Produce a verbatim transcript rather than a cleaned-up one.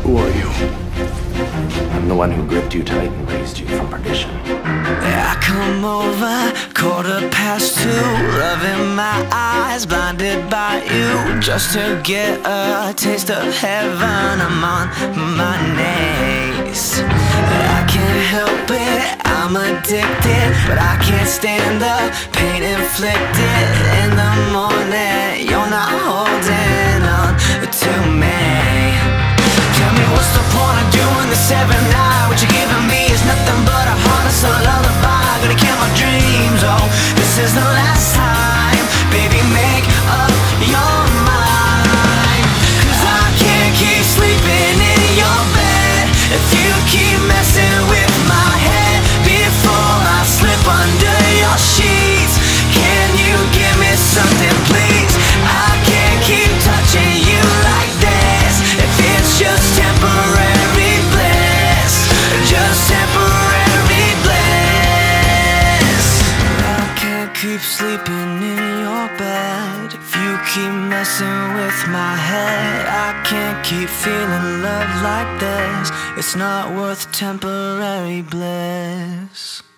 Who are you? I'm the one who gripped you tight and raised you from perdition. I come over, quarter past two, love in my eyes, blinded by you, just to get a taste of heaven. I'm on my knees, I can't help it, I'm addicted, but I can't stand the pain inflicted. In the morning, you're not holding on to me. Tell me what's the point of doing this every night? What you're giving me is nothing but a harness, a lullaby. Gonna kill my dreams, oh, this is the last time. Baby, make up your mind, 'cause I can't keep sleeping in your bed if you keep messing with my head. Before I slip under your sheets, can you give me something, please? I can't keep touching you like this if it's just temporary bliss, just temporary bliss. I can't keep sleeping in your bed if you keep messing with my head. I can't keep feeling love like this, it's not worth temporary bliss.